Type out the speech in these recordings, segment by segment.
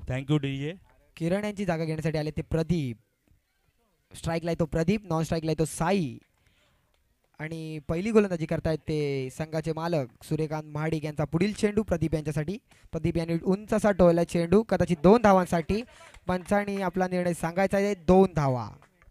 Thank you DJ. किरण यांची जागा घेण्यासाठी आले ते प्रदीप. स्ट्राईकला येतो प्रदीप, नॉन स्ट्राईकला येतो साई. आणि पहिली गोलंदाजी करतायत ते संघाचे मालक सूर्यकांत महाडिक यांचा पुढील चेंडू प्रदीप यांच्यासाठी. प्रदीप यांनी उंच असा टोळला चेंडू कदाचित 2 धावांसाठी. पंचांनी आपला निर्णय सांगायचा आहे. 2 धावा.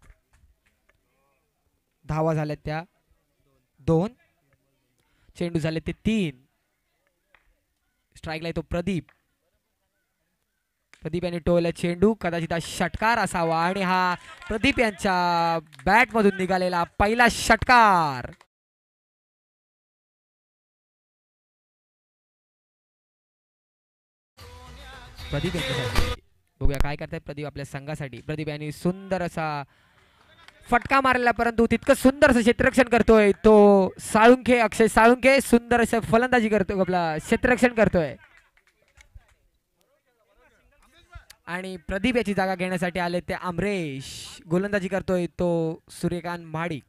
धावा झाल्यात त्या 2. चेंडू झाले ते 3. स्ट्राईकला येतो प्रदीप. प्रदीप यांनी टोळला चेंडू कदाचित हा षटकार असावा आणि हा प्रदीप यांच्या बॅट मधून निघालेला पहिला षटकार. प्रदीप यांच्यासाठी बघूया काय करतायत प्रदीप आपल्या संघासाठी. प्रदीप यांनी सुंदर असा फटका मारलेला परंतु तितकं सुंदर असं क्षेत्ररक्षण करतोय तो साळुंखे, अक्षय साळुंखे. सुंदर असं फलंदाजी करतोय, आपला क्षेत्ररक्षण करतोय. आणि प्रदीप याची जागा घेण्यासाठी आले ते अमरेश. गोलंदाजी करतोय तो सूर्यकांत महाडिक.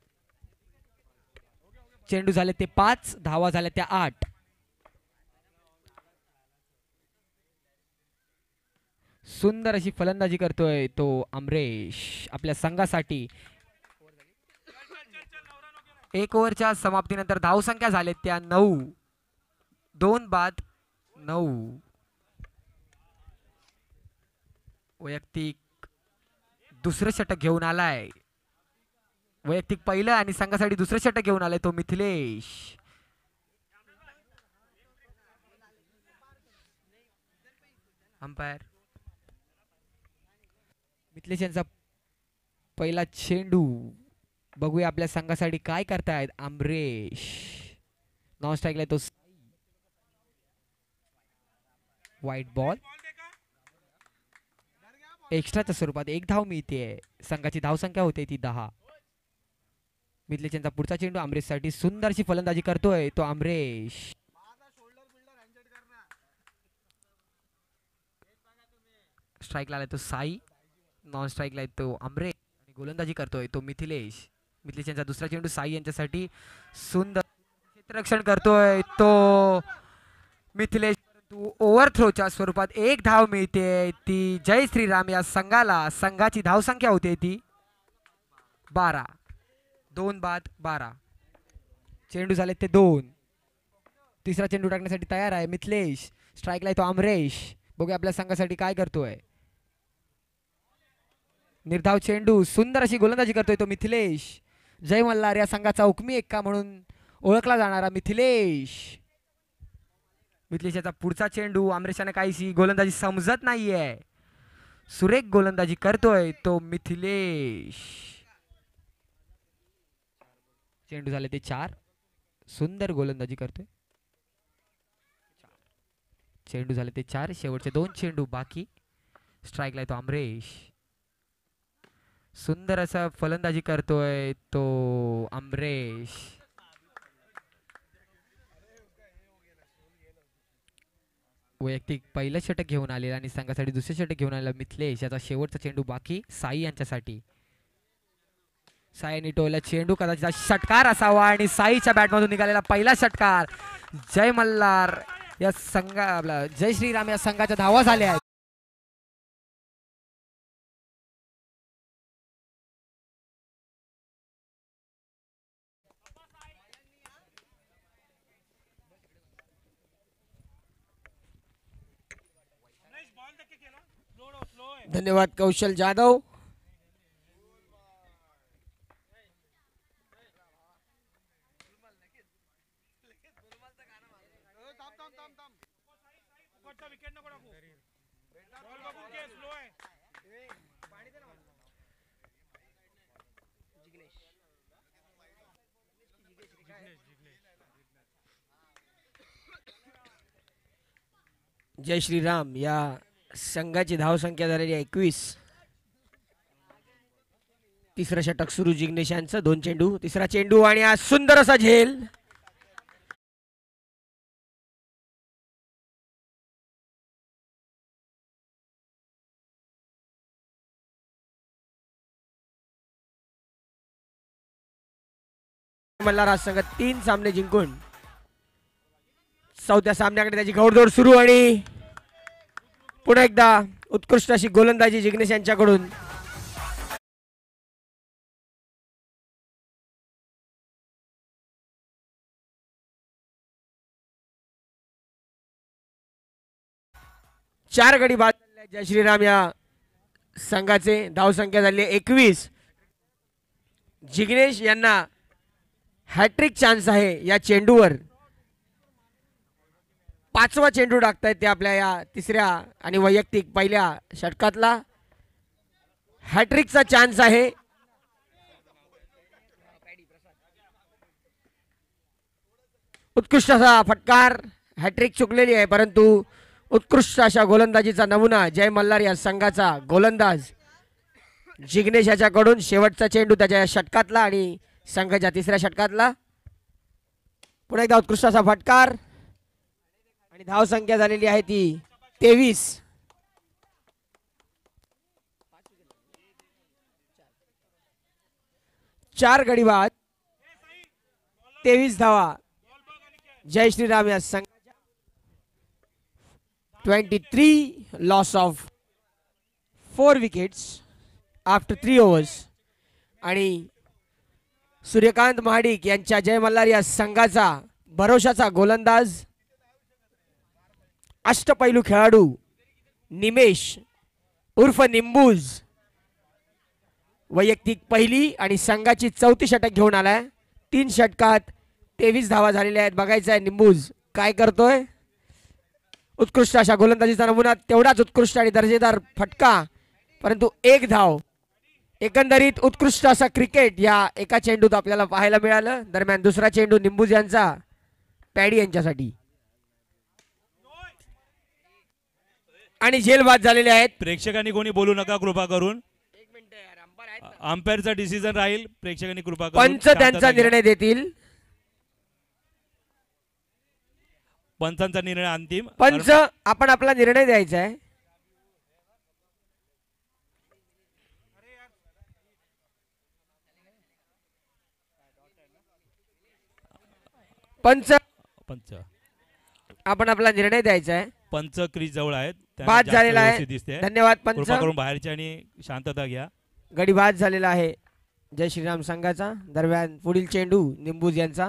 चेंडू झाले ते 5, धावा झाल्या त्या 8. सुंदर अशी फलंदाजी करतोय तो अमरेश आपल्या संघासाठी. 1 ओव्हरच्या समाप्तीनंतर धावसंख्या झाल्या त्या 9. 2 बाद 9. वैयक्तिक दुसरं षटक घेऊन आलाय. वैयक्तिक पहिलं आणि संघासाठी दुसरं षटक घेऊन आलाय तो मिथिलेश. अंपायर मिथिलेश यांचा पहिला चेंडू. बघूया आपल्या संघासाठी काय करतायत अमरेश. नॉन स्ट्राईकला तो व्हाईट बॉल. एक्स्ट्राच्या स्वरूपात 1 धाव मिळते. संघाची धावसंख्या होते ती 10. मिथिलेश यांचा पुढचा चेंडू अमरेशसाठी. सुंदरशी फलंदाजी करतोय तो अमरेश. स्ट्राईकला आलाय तो साई. नॉन स्ट्राईकला येतो अमरेश आणि गोलंदाजी करतोय तो मिथिलेश. मिथिलेश यांचा दुसरा चेंडू साई यांच्यासाठी. सुंदर क्षेत्ररक्षण करतोय तो मिथिलेश. ओव्हर थ्रोच्या स्वरूपात 1 धाव मिळते ती जय श्रीराम या संघाला. संघाची धावसंख्या होते ती 12. 2 बाद 12. चेंडू झाले ते 2. तिसरा चेंडू टाकण्यासाठी तयार आहे मिथिलेश. स्ट्राईकला येतो अमरेश. बघूया आपल्या संघासाठी काय करतोय. निर्धाव चेंडू. सुंदर अशी गोलंदाजी करतोय तो मिथिलेश. जय मल्हार या संघाचा हुकमी एक्का म्हणून ओळखला जाणारा मिथिलेश. मिथिलेश याचा पुढचा चेंडू. अमरेशाने काहीशी गोलंदाजी समजत नाहीये. सुरेख गोलंदाजी करतोय तो मिथिलेश. चेंडू झाले ते 4. सुंदर गोलंदाजी करतोय. चेंडू झाले ते 4. शेवटचे 2 चेंडू बाकी. स्ट्राईकला येतो अमरेश. सुंदर असा फलंदाजी करतोय तो अमरेश. वैयक्तिक पहिलं षटक घेऊन आलेला आणि संघासाठी दुसरे षटक घेऊन आलेला मिथिलेश. याचा शेवटचा चेंडू बाकी साई यांच्यासाठी. साईने टोळला चेंडू कदाचित षटकार असावा आणि साईच्या बॅटमधून निघालेला पहिला षटकार. जय मल्हार या संघा आपला जय श्रीराम या संघाच्या धावा झाल्या आहेत. धन्यवाद कौशल जाधव. जय श्रीराम या संघाची धावसंख्या झालेली 21. तिसरं षटक सुरू जिग्नेश यांचं. 2 चेंडू. तिसरा चेंडू आणि हा सुंदर असा झेल. मल्हार हा संघ 3 सामने जिंकून 4थ्या सामन्याकडे त्याची घोडदौड सुरू आणि पुन्हा एकदा उत्कृष्ट अशी गोलंदाजी जिग्नेश यांच्याकडून. चार गडी बाद झालेले आहेत जय श्रीराम या संघाचे. धावसंख्या झाली 21. जिग्नेश यांना हॅट्रिक चान्स आहे या चेंडूवर. 5वा चेंडू टाकतायत ते आपल्या या तिसऱ्या आणि वैयक्तिक पहिल्या षटकातला. हॅट्रिकचा चान्स आहे. उत्कृष्ट असा फटकार. हॅट्रिक चुकलेली आहे परंतु उत्कृष्ट अशा गोलंदाजीचा नमुना जय मल्हार या संघाचा गोलंदाज जिग्नेश याच्याकडून. शेवटचा चेंडू त्याच्या या षटकातला आणि संघाच्या तिसऱ्या षटकातला. पुन्हा एकदा उत्कृष्ट असा फटकार आणि धावसंख्या झालेली आहे ती 23. चार गडी बाद 23 धावा जय श्रीराम या संघ. 23 loss of 4 wickets after 3 overs. आणि सूर्यकांत महाडिक यांच्या जय मल्हार या संघाचा भरोशाचा गोलंदाज अष्टपैलू खेळाडू निमेश उर्फ निंबूज वैयक्तिक पहिली आणि संघाची 4थी षटक घेऊन आलाय. 3 षटकात 23 धावा झालेल्या आहेत. बघायचं आहे निंबूज काय करतोय. उत्कृष्ट अशा गोलंदाजीचा नमुना. तेवढाच उत्कृष्ट आणि दर्जेदार फटका परंतु 1 धाव. एकंदरीत उत्कृष्ट असा क्रिकेट या एका चेंडूत आपल्याला पाहायला मिळालं. दरम्यान दुसरा चेंडू निंबूज यांचा पॅडी यांच्यासाठी आणि झेल बाद झालेले आहेत. प्रेक्षकांनी कोणी बोलू नका कृपा करून. अंपायरचा डिसिजन राहील. प्रेक्षकांनी कृपा करून पंच त्यांचा निर्णय देतील. पंचांचा निर्णय अंतिम. पंच आपण आपला निर्णय द्यायचा आहे. पंच आपण आपला निर्णय द्यायचा आहे. पंच क्रीज जवळ आहेत. बाद झालेला आहे. धन्यवाद पंच. कृपा करून बाहेरच्या आणि शांतता घ्या. गडी बाद झालेला आहे जय श्रीराम संघाचा. दरम्यान पुढील चेंडू निंबूज यांचा.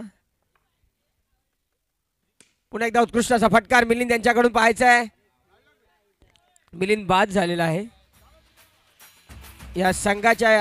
पुन्हा एकदा उत्कृष्ट असा फटकार मिलिंद यांच्याकडून पाहायचा आहे. मिलिंद बाद झालेला आहे या संघाच्या.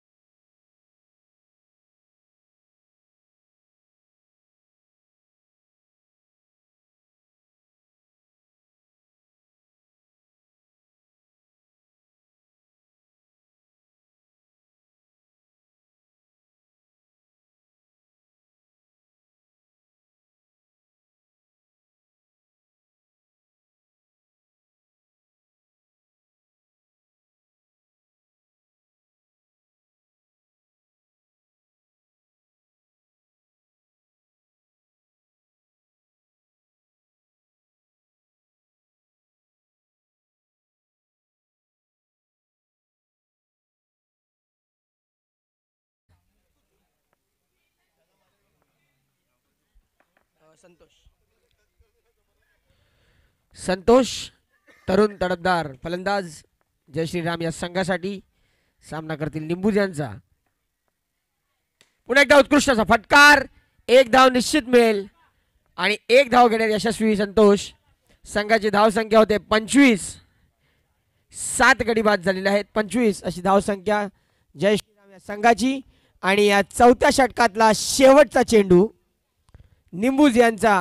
संतोष तरुण तडफदार फलंदाज जय श्रीराम या संघासाठी सामना करतील निंबूज यांचा. पुन्हा एकदा उत्कृष्ट असा फटकार. 1 धाव निश्चित मिळेल आणि 1 धाव घेण्यात यशस्वी संतोष. संघाची धाव संख्या होते 25. 7 गडी बाद झालेले आहेत. 25 अशी धाव संख्या जय श्रीराम या संघाची. आणि या 4थ्या षटकातला शेवटचा चेंडू निंबूज यांचा.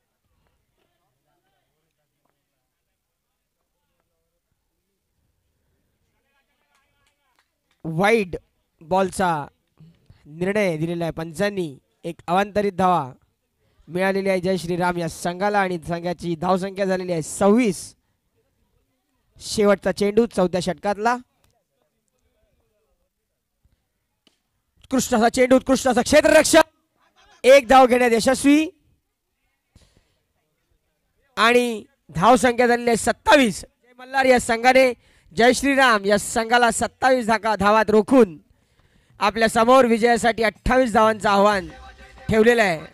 वाईड बॉलचा निर्णय दिलेला आहे पंचांनी. एक अवांतरित धावा मिळालेली आहे जय श्रीराम या संघाला आणि संघाची धावसंख्या झालेली आहे 26. शेवटचा चेंडू 4थ्या षटकातला. उत्कृष्ट असा चेंडू. उत्कृष्ट असा क्षेत्ररक्षक. 1 धाव घेण्यात यशस्वी आणि धावसंख्या झालेली आहे 27. जय मल्हार या संघाने जय श्रीराम या संघाला 27 धावात रोखून आपल्या समोर विजयासाठी 28 धावांचं आव्हान ठेवलेलं आहे.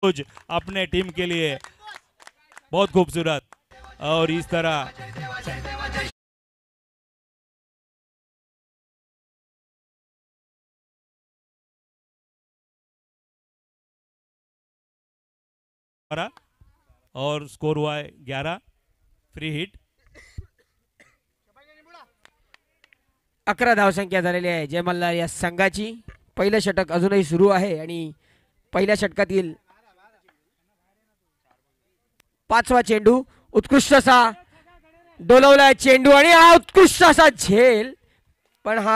कुछ अपने टीम के लिए बहुत खूबसूरत और इस तरह और स्कोर हुआ है 11 फ्री हिट 11 धावसंख्या झालेली आहे जय मल्हार या संघाची. पहिलं षटक अजूनही सुरू आहे आणि पहिल्या षटकातील 5वा चेंडू उत्कृष्ट असा डोलवलाय चेंडू आणि हा उत्कृष्ट असा झेल, पण हा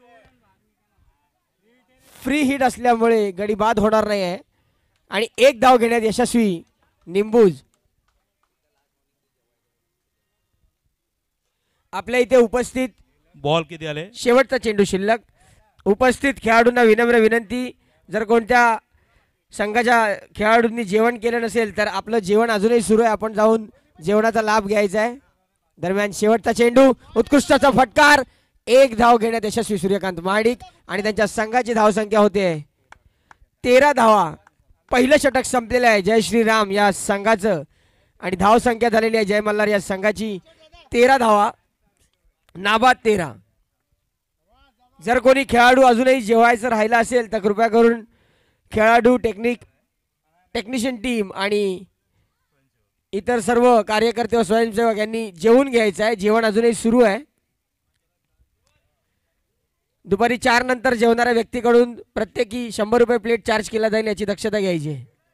फ्री हिट असल्यामुळे गडी बाद होणार नाही आहे आणि एक धाव घेण्यात यशस्वी निंबूज. आपल्या इथे उपस्थित बॉल किती आले शेवटचा चेंडू शिल्लक. उपस्थित खेळाडूंना विनम्र विनंती, जर कोणत्या संघाच्या खेळाडूंनी जेवण केलं नसेल तर आपलं जेवण अजूनही सुरू आहे, आपण जाऊन जेवणाचा लाभ घ्यायचा आहे. दरम्यान शेवटचा चेंडू उत्कृष्टाचा फटकार, एक धाव घेण्यात यशस्वी सूर्यकांत महाडिक आणि त्यांच्या संघाची धावसंख्या होते 13 धावा. पहिलं षटक संपलेलं आहे जय श्रीराम या संघाचं आणि धावसंख्या झालेली आहे जय मल्हार या संघाची 13 धावा, नाबाद 13. जर कोणी खेळाडू अजूनही जेवायचं राहिलं असेल तर कृपया करून खेळाडू टेक्निशियन टीम आणि इतर सर्व कार्यकर्ते व स्वयंसेवक यांनी जेवून घ्यायचं आहे. जेवण अजूनही सुरू आहे. दुपारी 4 नंतर जेवणाऱ्या व्यक्तीकडून प्रत्येकी 100 रुपये प्लेट चार्ज केला जाईल याची दक्षता घ्यायची.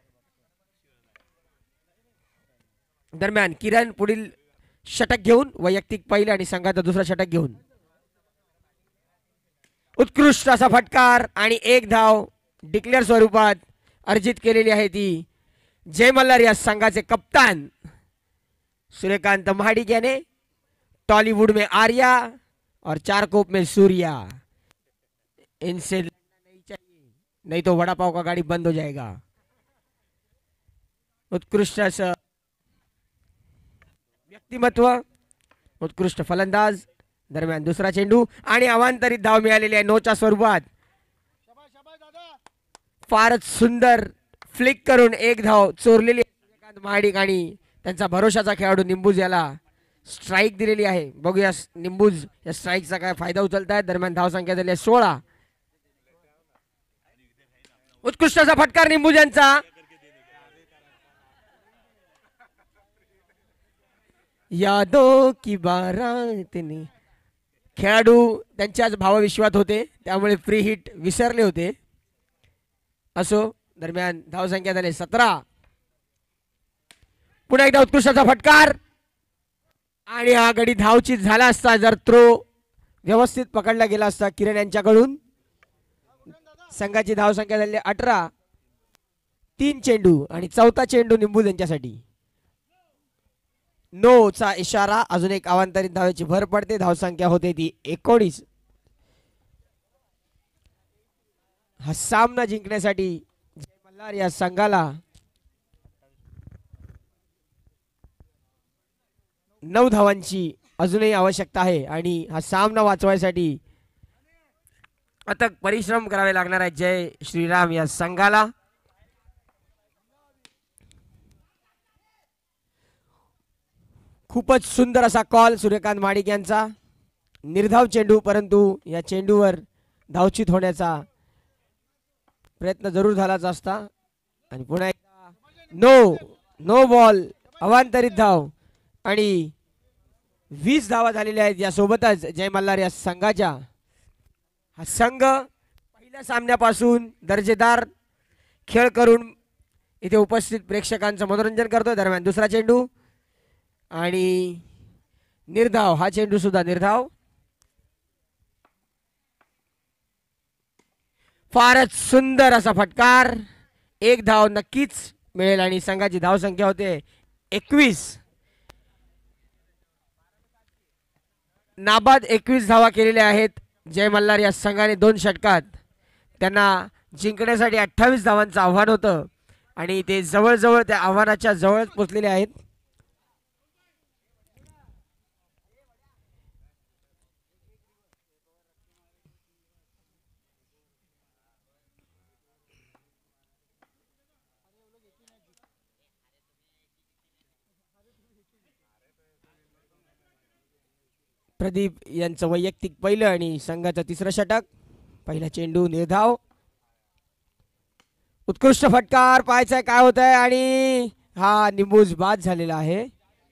दरम्यान किरण पुढील षटक घेऊन वैयक्तिक पहिले आणि संघाचा दुसरा षटक घेऊन उत्कृष्ट असा फटकार आणि एक धाव डिक्लेअर स्वरूपात अर्जित केलेली आहे ती जय मल्हार या संघाचे कप्तान सूर्यकांत महाडिक याने. टॉलीवुड में आर्या और चारकोप में सूर्या, इनसे नहीं चाहिए नहीं तो वड़ा पाव का गाड़ी बंद हो जाएगा. उत्कृष्ट असं व्यक्तिमत्व, उत्कृष्ट फलंदाज. दरम्यान दुसरा चेंडू आणि अवांतरित धाव मिळालेली आहे 9च्या स्वरूपात. फारच सुंदर फ्लिक करून एक धाव चोरलेली सूर्यकांत महाडिक आणि त्यांचा भरोशाचा खेळाडू निंबूज याला स्ट्राईक दिलेली आहे. बघूया निंबूज या स्ट्राईकचा काय फायदा उचलतायत. दरम्यान धावसंख्या झाली आहे 16. उत्कृष्ट असा फटकार निंबूज यांचा. यादों की बारात ने खेळाडू त्यांच्याच भावविश्वात होते त्यामुळे फ्री हिट विसरले होते. असो, दरम्यान धावसंख्या झाली 17. पुन्हा एकदा उत्कृष्टाचा फटकार आणि हा गडी धावचीत झाला असता जर थ्रो व्यवस्थित पकडला गेला असता किरण यांच्याकडून. संघाची धावसंख्या झाली 18. 3 चेंडू आणि चौथा चेंडू निंबूज यांच्यासाठी. नो चा इशारा. अजून एक अवांतरित धावेची भर पडते. धावसंख्या होते ती 19. हा सामना जिंकण्यासाठी जय मल्हार या संघाला 9 धावांची अजूनही आवश्यकता आहे आणि हा सामना वाचवायसाठी अथक परिश्रम करावे लागणार आहे जय श्रीराम या संघाला. खूपच सुंदर असा कॉल सूर्यकांत महाडिक यांचा. निर्धाव चेंडू, परंतु या चेंडूवर धावचित होण्याचा प्रयत्न जरूर झालाच असता. आणि पुन्हा एकदा नो बॉल, अवांतरित धाव आणि 20 धावा झालेल्या आहेत. यासोबतच जय मल्हार या संघाच्या हा संघ पहिल्या सामन्यापासून दर्जेदार खेळ करून इथे उपस्थित प्रेक्षकांचं मनोरंजन करतोय. दरम्यान दुसरा चेंडू आणि निर्धाव. हा चेंडू सुद्धा निर्धाव. फारच सुंदर असा फटकार. एक धाव नक्कीच मिळेल आणि संघाची धावसंख्या होते 21. नाबाद 21 धावा केलेल्या आहेत जय मल्हार या संघाने 2 षटकात. त्यांना जिंकण्यासाठी 28 धावांचं आव्हान होतं आणि ते जवळजवळ त्या आव्हानाच्या जवळच पोहोचलेले आहेत. प्रदीप यांचं वैयक्तिक पहिलं आणि संघाचं तिसरं षटक. पहिला चेंडू निर्धाव. उत्कृष्ट फटकार. पाहायचंय काय होत आहे आणि हा निंबूज बाद झालेला आहे.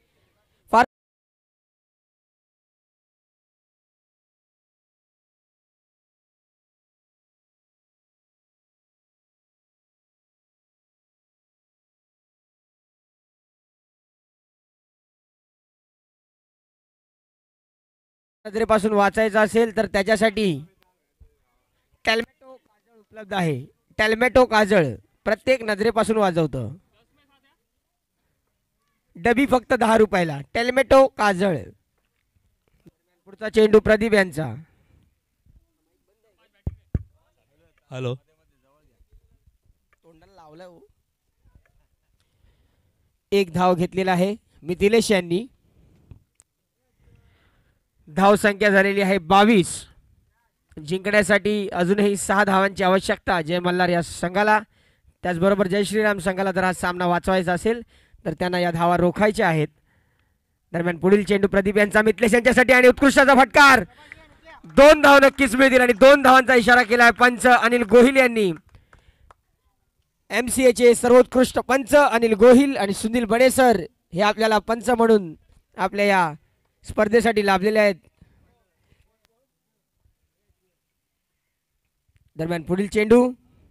नजरेपासून वाचायचं असेल तर त्याच्यासाठी टॅलमेटो काजळ उपलब्ध आहे. टॅलमेटो काजळ प्रत्येक नजरेपासून वाजवतं. डबी फक्त 10 रुपयाला. टॅलमेटो काजळ. पुढचा चेंडू प्रदीप यांचा. हॅलो तोंडाला लावलं. एक धाव घेतलेला आहे मिथिलेश यांनी. धाव संख्या झालेली आहे 22. जिंकण्यासाठी अजूनही 6 धावांची आवश्यकता जय मल्हार या संघाला. त्याचबरोबर जय श्रीराम संघाला जर हा सामना वाचवायचा असेल तर त्यांना या धावा रोखायच्या आहेत. दरम्यान पुढील चेंडू प्रदीप यांचा मिथिलेश यांच्यासाठी आणि उत्कृष्टाचा फटकार. 2 धाव नक्कीच मिळतील आणि 2 धावांचा इशारा केला आहे पंच अनिल गोहिल यांनी. MCA चे सर्वोत्कृष्ट पंच अनिल गोहिल आणि सुनील बडेसर हे आपल्याला पंच म्हणून आपल्या या स्पर्धेसाठी लाभलेले आहेत. दरम्यान पुढील चेंडू.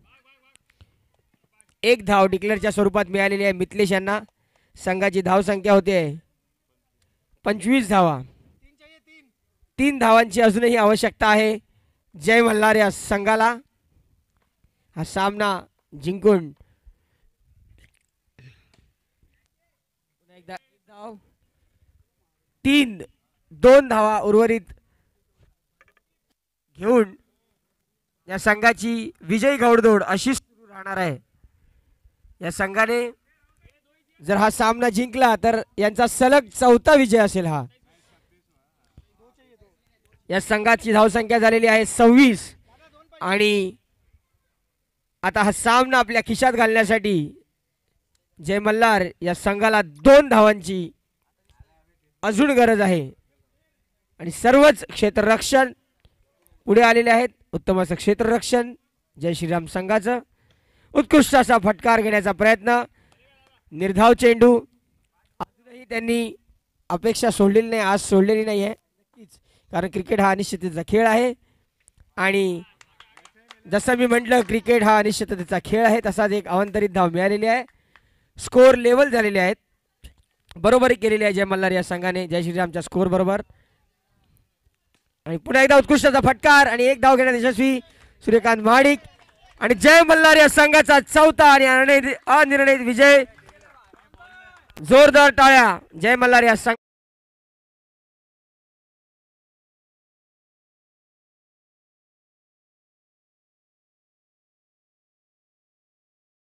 एक धाव डिक्लेअरच्या स्वरूपात मिळालेली आहे मिथिलेश यांना. संघाची धाव संख्या होते 25 धावा. 3 धावांची अजूनही आवश्यकता आहे जय मल्हार या संघाला हा सामना जिंकून. एकदा धाव 2 धावा उर्वरित घेऊन या संघाची विजयी घौडदौड अशी सुरू राहणार आहे. या संघाने जर हा सामना जिंकला तर यांचा सलग 4था विजय असेल हा. या संघाची धावसंख्या झालेली आहे 26 आणि आता हा सामना आपल्या खिशात घालण्यासाठी जय मल्हार या संघाला 2 धावांची अजून गरज आहे आणि सर्वच क्षेत्ररक्षण पुढे आलेले आहेत. उत्तम असं क्षेत्ररक्षण जय श्रीराम संघाचं. उत्कृष्ट असा फटकार घेण्याचा प्रयत्न. निर्धाव चेंडू. अजूनही त्यांनी अपेक्षा सोडलेली नाही. आज सोडलेली नाही आहे नक्कीच, कारण क्रिकेट हा अनिश्चिततेचा खेळ आहे आणि जसं मी म्हटलं क्रिकेट हा अनिश्चिततेचा खेळ आहे तसाच एक अवंतरित धाव मिळालेली आहे. स्कोर लेवल झालेले आहेत. बरोबरी केलेली आहे जय मल्हार या संघाने जय श्रीरामच्या स्कोर बरोबर. आणि पुन्हा एकदा उत्कृष्टाचा फटकार आणि एक धाव घेण्यात यशस्वी सूर्यकांत महाडिक आणि जय मल्हार या संघाचा 4था आणि अनिर्णित विजय. जोरदार टाळ्या जय मल्हार या संघ.